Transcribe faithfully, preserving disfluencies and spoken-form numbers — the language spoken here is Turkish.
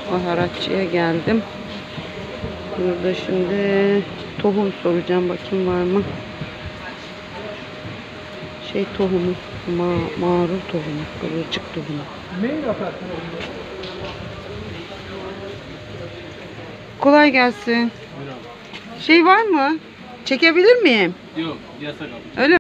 Baharatçıya geldim. Burada şimdi tohum soracağım. Bakayım var mı? Şey tohumu. Ma marul tohumu. Kıvırcık tohumu. Kolay gelsin. Şey var mı? Çekebilir miyim? Yok, yasak abi. Öyle